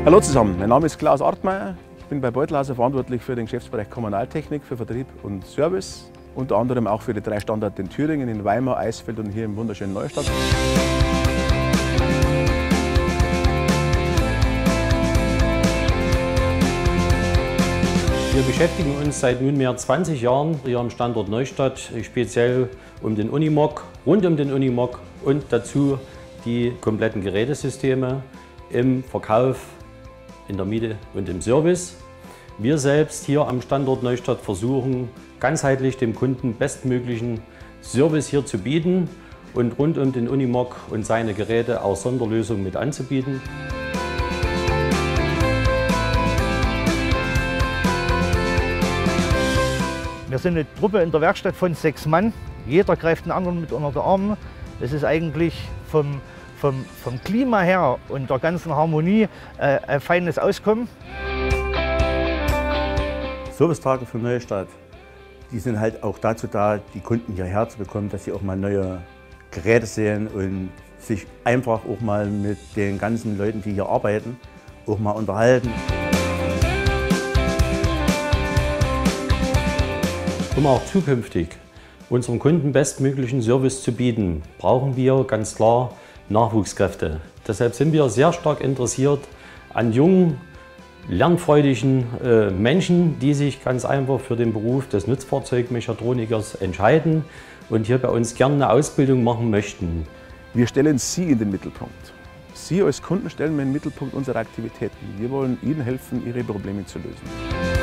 Hallo zusammen, mein Name ist Klaus Artmeier. Ich bin bei Beutelhauser verantwortlich für den Geschäftsbereich Kommunaltechnik, für Vertrieb und Service. Unter anderem auch für die 3 Standorte in Thüringen, in Weimar, Eisfeld und hier im wunderschönen Neustadt. Wir beschäftigen uns seit nunmehr 20 Jahren hier am Standort Neustadt speziell um den Unimog, rund um den Unimog und dazu die kompletten Gerätesysteme im Verkauf, in der Miete und im Service. Wir selbst hier am Standort Neustadt versuchen ganzheitlich dem Kunden bestmöglichen Service hier zu bieten und rund um den Unimog und seine Geräte auch Sonderlösungen mit anzubieten. Wir sind eine Truppe in der Werkstatt von 6 Mann. Jeder greift den anderen mit unter den Armen. Es ist eigentlich vom Klima her und der ganzen Harmonie ein feines Auskommen. Servicetage für Neustadt, die sind halt auch dazu da, die Kunden hierher zu bekommen, dass sie auch mal neue Geräte sehen und sich einfach auch mal mit den ganzen Leuten, die hier arbeiten, auch mal unterhalten. Um auch zukünftig unseren Kunden bestmöglichen Service zu bieten, brauchen wir ganz klar Nachwuchskräfte. Deshalb sind wir sehr stark interessiert an jungen, lernfreudigen Menschen, die sich ganz einfach für den Beruf des Nutzfahrzeugmechatronikers entscheiden und hier bei uns gerne eine Ausbildung machen möchten. Wir stellen Sie in den Mittelpunkt. Sie als Kunden stellen wir in den Mittelpunkt unserer Aktivitäten. Wir wollen Ihnen helfen, Ihre Probleme zu lösen.